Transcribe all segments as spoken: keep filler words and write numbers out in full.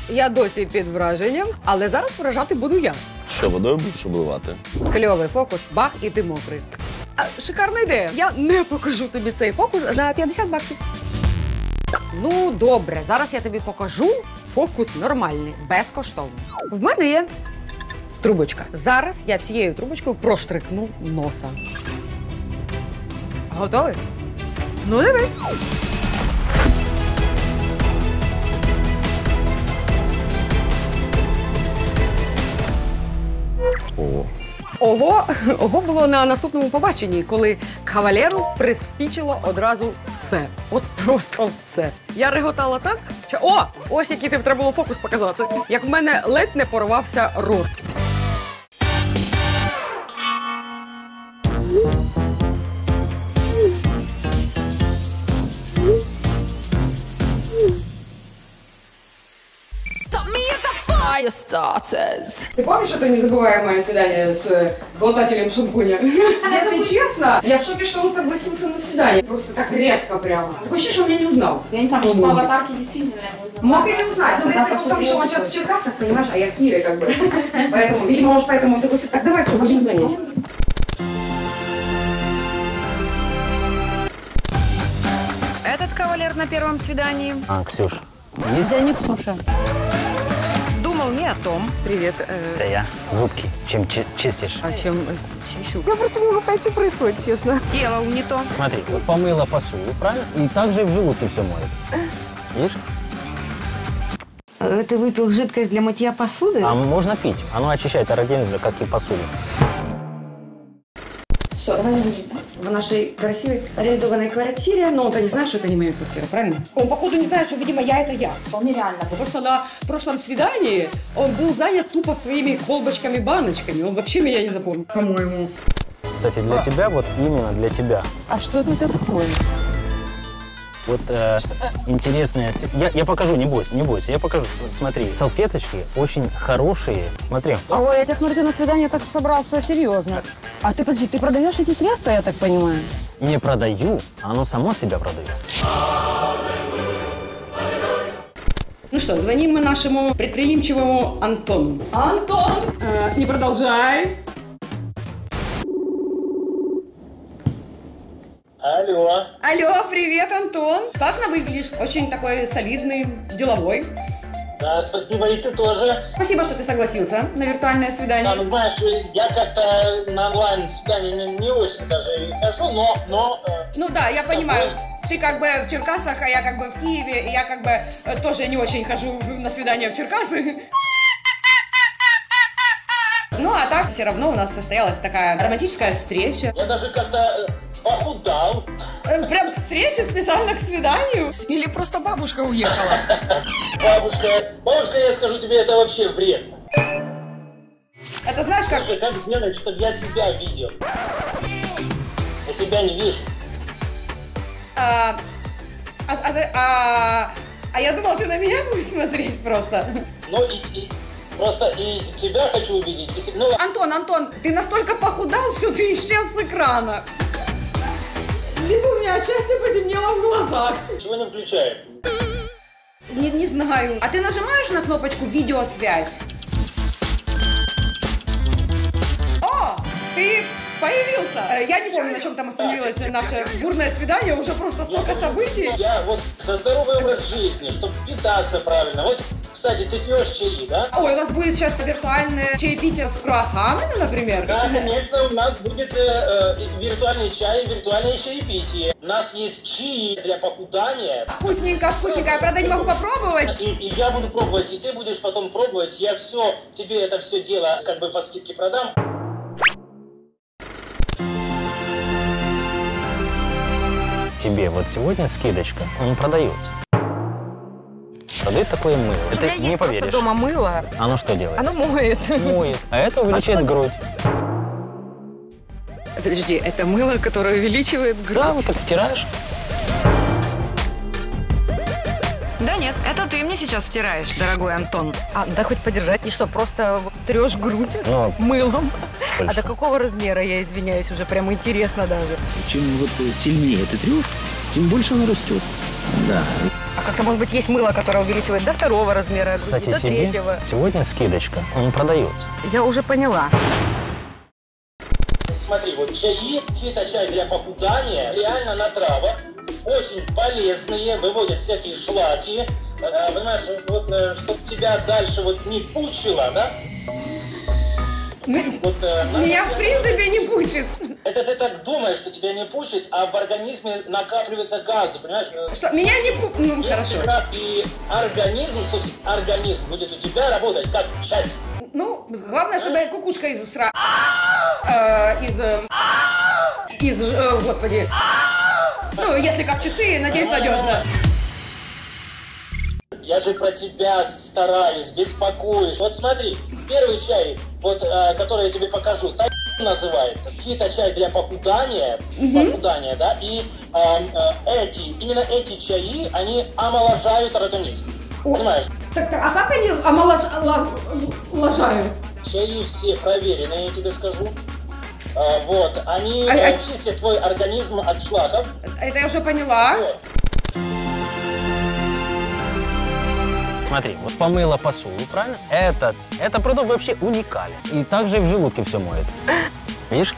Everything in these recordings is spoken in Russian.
Я досі під враженням, але зараз вражати буду я. Що, водою будеш обливати? Кльовий фокус, бах, і ти мокрий. А, шикарна ідея. Я не покажу тобі цей фокус за п'ятдесят баксів. Ну, добре, зараз я тобі покажу фокус нормальний, безкоштовний. В мене є трубочка. Зараз я цією трубочкою проштрикну носа. Готовий? Ну, дивись. О. Ого, ого було на наступному побаченні, коли кавалеру приспічило одразу все. От просто все. Я реготала так, що о, ось який тобі треба було фокус показати. Як в мене ледь не порвався рот. Ты помнишь это незабываемое свидание с глотателем шампуня? Если честно, я в шоке, что он согласился на свидание. Просто так резко прямо. Такое ощущение, что он меня не узнал. Я не знаю, может, по аватарке действительно не узнал. Мог и не узнать. Но если в том, что он сейчас в Черкасах, понимаешь, а я в Киеве как бы. Поэтому, видимо, может, поэтому он согласился. Так, давай, что, будем звонить. Этот кавалер на первом свидании. А, Ксюш, есть? Да не Ксюша. Думал не о том. Привет. Э... Да я. Зубки. Чем чи чистишь? А чем э, чищу? Я просто не могу понять, что происходит, честно. Делал не то. Смотри, вот помыла посуду, правильно? И также в желудке все моет. Видишь? Ты выпил жидкость для мытья посуды? А можно пить. Оно очищает организм, как и посуду. Все, давай не будем, да? В нашей красивой арендованной квартире. Но он-то не знает, что это не моя квартира, правильно? Он, походу, не знает, что, видимо, я это я. Вполне реально. Потому что на прошлом свидании он был занят тупо своими колбочками-баночками. Он вообще меня не запомнил, по-моему. Кстати, для тебя, вот именно для тебя. А что это такое? Вот э, интересная... Я, я покажу, не бойся, не бойся, я покажу. Вот смотри, салфеточки очень хорошие. Смотри. Ой, я тебя смотрю, ты на свидание так собрался серьезно. А ты, подожди, ты продаешь эти средства, я так понимаю? Не продаю, оно само себя продает. Ну что, звоним мы нашему предприимчивому Антону. Антон! Э, не продолжай. Алло. Алло, привет, Антон. Классно выглядишь. Очень такой солидный, деловой. Да, спасибо, и ты тоже. Спасибо, что ты согласился на виртуальное свидание. Да, ну, знаешь, я как-то на онлайн-свидание не, не очень даже хожу, но... но э, Ну да, я понимаю. тобой... Ты как бы в Черкасах, а я как бы в Киеве, и я как бы э, тоже не очень хожу на свидания в Черкасы. Ну, а так все равно у нас состоялась такая романтическая встреча. Я даже как-то э, похудал. Э, Прям к встрече, специально к свиданию? Или просто бабушка уехала? Бабушка, бабушка, я скажу тебе, это вообще вредно. Это знаешь как... Слушай, как сделать, чтобы я себя видел? Я себя не вижу. А, а, а, а, а я думала, ты на меня будешь смотреть просто. Ну и, и просто и тебя хочу увидеть. И, ну, Антон, Антон, ты настолько похудал, что ты исчез с экрана. Либо у меня отчасти потемнело в глазах. чего не включается? Не, не знаю. А ты нажимаешь на кнопочку «Видеосвязь»? О, ты появился. Э, Я не помню, на чем там остановилось наше бурное свидание. Уже просто столько событий. Я вот за здоровый образ жизни, чтобы питаться правильно. Вот, кстати, ты пьешь чаи, да? Ой, у нас будет сейчас виртуальное чаепитие с круассанами, например. Да, конечно, у нас будет э, э, виртуальный чай и виртуальное чаепитие. У нас есть чаи для похудания. Вкусненько, вкусненько. Я, правда, не могу попробовать. И, и я буду пробовать, и ты будешь потом пробовать. Я все, тебе это все дело как бы по скидке продам. Тебе вот сегодня скидочка, он продается. Продают такое мыло. У меня Ты не есть поверишь. просто дома мыло. Оно что делает? Оно моет. Моет. А это увеличивает А что? грудь. Подожди, это мыло, которое увеличивает грудь? Да, вот так втираешь. Да нет, это ты мне сейчас втираешь, дорогой Антон. А, да хоть подержать. И что, просто трешь грудь Но мылом? больше. А до какого размера, я извиняюсь, уже прямо интересно даже. Чем вот сильнее ты трешь, тем больше она растет. Да. А Как-то, может быть, есть мыло, которое увеличивает до второго размера, Кстати, до тебе третьего. сегодня скидочка, он продается. Я уже поняла. Смотри, вот чаи, фиточай для похудания, реально на травах, очень полезные, выводят всякие шлаки, а, понимаешь, вот, чтобы тебя дальше вот не пучило, да? М- Вот, э, надо Меня, тебе- в принципе, не пучит. Это ты так думаешь, что тебя не пучит, а в организме накапливаются газы, понимаешь? Что, меня не пу... Ну, Если хорошо. брать и организм, собственно, организм будет у тебя работать как часть. Ну, главное, чтобы кукушка из усра... э, из... э, из... э, господи. Ну, если как часы, надеюсь, надежно. Я же про тебя стараюсь, беспокоюсь. Вот смотри, первый чай, вот, э, который я тебе покажу, та называется. Фиточай для похудания, похудания, да, и э, э, эти, именно эти чаи, они омоложают организм. О. Понимаешь? Так, так, а как они омоложают? Чаи все проверенные, я тебе скажу. А, вот, они А- э, а- чистят твой организм от шлаков. Это я уже поняла. Вот. Смотри, вот помыла посуду, правильно? Этот, этот продукт вообще уникален. И также и в желудке все моет. Видишь?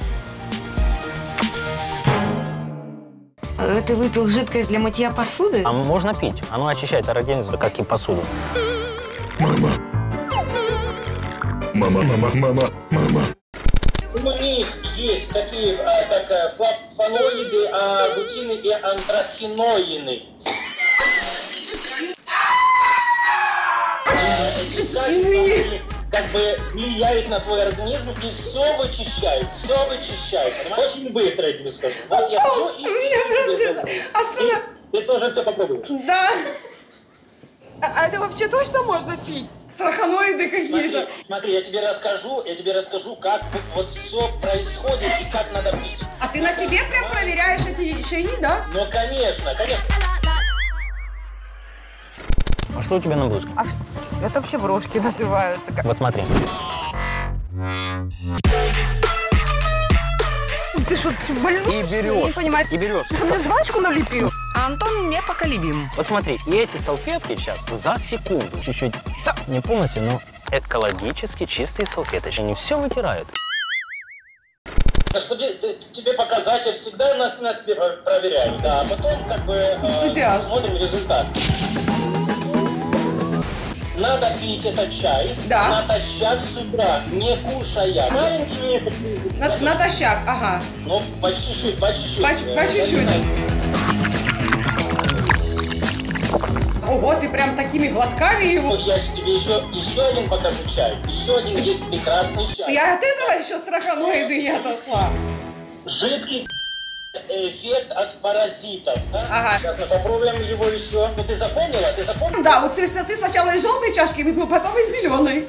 Ты выпил жидкость для мытья посуды? А можно пить. Оно очищает организм, как и посуду. Мама. Мама, мама, мама, мама. У них есть такие, а, как а, флавоноиды, агутины и антрахиноины. Эти качества, они как бы влияют на твой организм и все вычищают, все вычищают. Понимаешь? Очень быстро я тебе скажу. Вот я пью и, и, и, и, Особенно... ты тоже все попробуешь. Да. А, а это вообще точно можно пить? Страханоиды Смотри, какие-то. смотри, я тебе расскажу, я тебе расскажу, как вот, вот все происходит и как надо пить. А ты на себе прям проверяешь эти чаи, да? Ну, конечно, конечно. А что у тебя на блузке? А что? Это вообще брошки называются. Вот смотри. Ты что, ты больной? И что ли? берешь. Я не понимаю. И берешь. Ты что, мне жвачку налепил? А Антон непоколебим. Вот смотри, и эти салфетки сейчас за секунду, чуть-чуть, так, не полностью, но экологически чистые салфеточки. Они все вытирают. Так что тебе, т- тебе показать, я всегда нас, на себе про- проверяю, да, а потом как бы э, Энтузиаст. смотрим результат. Надо пить этот чай Да. натощак с утра, не кушая. Маленькими, На- натощак, ага. ну, по чуть-чуть, по чуть-чуть. По, чуть- по Э, чуть-чуть. я не знаю. Ого, ты прям такими глотками его. Я же тебе еще, еще один покажу чай. Еще один есть прекрасный чай. Я от этого еще страханоиды не отошла. Жидкий эффект от паразитов. Да? Ага. Сейчас мы попробуем его еще. Ну ты запомнила? Ты запомнила? Да, вот ты, ты сначала из желтой чашки выпил, потом из зеленой.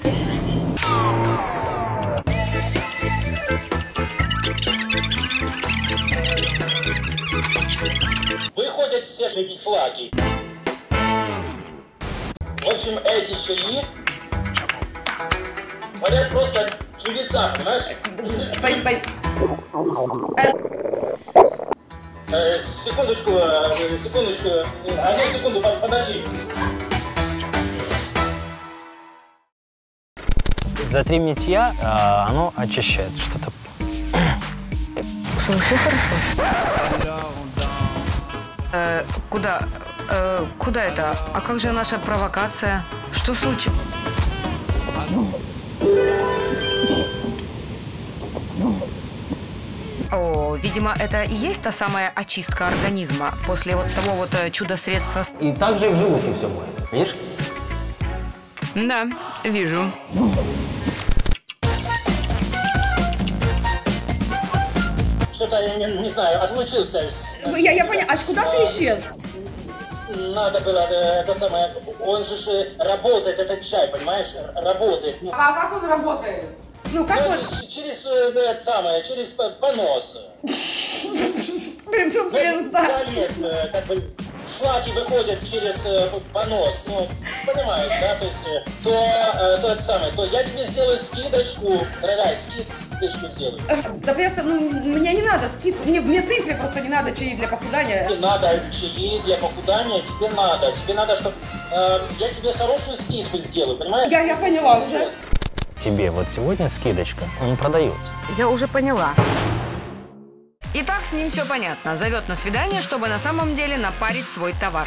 Выходят все эти флаги. В общем, эти чаи творят просто чудеса, понимаешь? Пой- пой- Э, секундочку, э, секундочку, одну секунду, по- подожди. За три мытья а, оно очищает что-то. Все хорошо. Э, куда? Э, куда это? А как же наша провокация? Что случилось? О, видимо, это и есть та самая очистка организма после вот того вот э, чудо-средства. И также и в желудке все моет. Видишь? Да, вижу. Что-то я не, не знаю, отлучился. с- Я, я поняла, а куда ты исчез? Надо было, э, это самое, он же ж работает, этот чай, понимаешь? Р- Работает. Ну, А как он работает? Ну, как ну, он? ч- через, э, это самое, через п- понос. Прям, Ну, прям, да. туалет, э, как бы, шлаки выходят через э, понос, ну, понимаешь, да, то есть, э, то, э, то это самое, то я тебе сделаю скидочку, дорогая, ски- скидочку сделаю. Да просто, ну, мне не надо скидку. Мне, мне в принципе просто не надо чаи для похудания. Тебе надо чаи для похудания, тебе надо. Тебе надо, чтобы э, я тебе хорошую скидку сделаю, понимаешь? Я, я поняла уже. Тебе вот сегодня скидочка, он продается. Я уже поняла. Итак, с ним все понятно. Зовет на свидание, чтобы на самом деле напарить свой товар.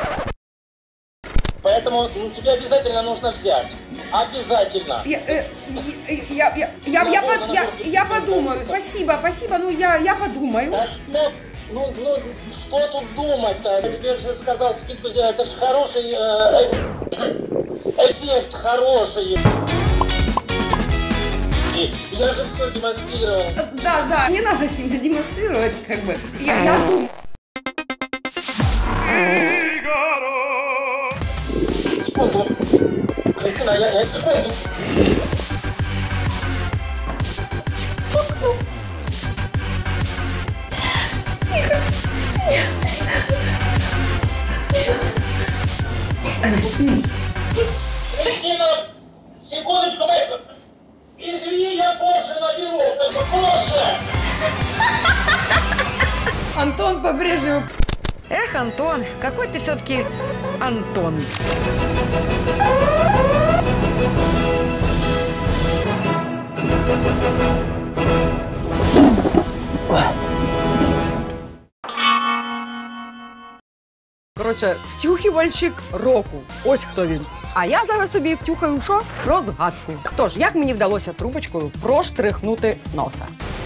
Поэтому ну, тебе обязательно нужно взять. Обязательно. Я, э, я, я, я, я, под- я, я подумаю. Спасибо, спасибо. Ну, я, я подумаю. Да что, ну, ну, что тут думать-то? Я тебе же сказал, скидку сделать. Это же хороший э, э, эффект, хороший. И я же все демонстрировал. Да, да, не надо сильно демонстрировать, как бы. Я, я думаю. Секунду. Кристина, я, я секунду. Кристина, секундочку, Майкл. Извини, я позже наберу, как бы позже. Антон по-прежнему. Эх, Антон, какой ты все-таки Антон. Коротше, втюхівальщик року. Ось хто він. А я зараз тобі втюхаю що? Розгадку. Тож, як мені вдалося трубочкою проштрихнути носа?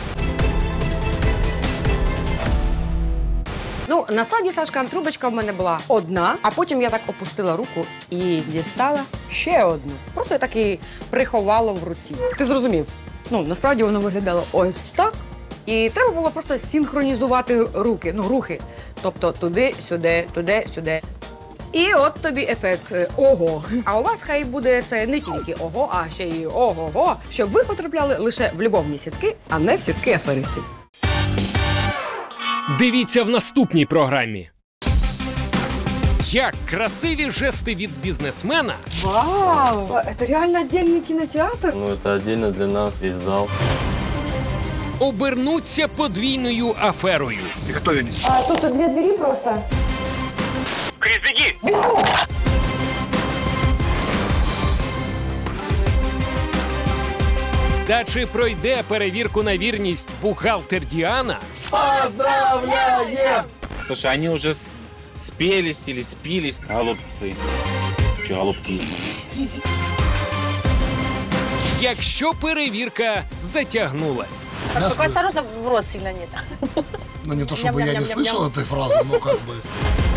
Ну, насправді, Сашка, трубочка в мене була одна, а потім я так опустила руку і дістала ще одну. Просто я так і приховала в руці. Ти зрозумів? Ну, насправді воно виглядало ось так. І треба було просто синхронізувати руки, ну, рухи. Тобто туди, сюди, туди, сюди. І от тобі ефект е, ого. А у вас хай буде це не тільки ого, а ще й ого-го, щоб ви потрапляли лише в любовні сітки, а не в сітки аферистів. Дивіться в наступній програмі. Як красиві жести від бізнесмена Вау! Це реально віддільний кінотеатр? Ну, это отдельно для нас есть зал. обернуться подвійною аферою. А тут дві двері просто. Та чи пройде перевірку на вірність бухгалтер Діана? Слушай, они уже спелись или спились, голубцы. Че, голубки? Якщо перевірка затягнулась. Только осторожно, в рот сильно нет. Ну, не то чтобы я не слышал этой фразы, но как бы...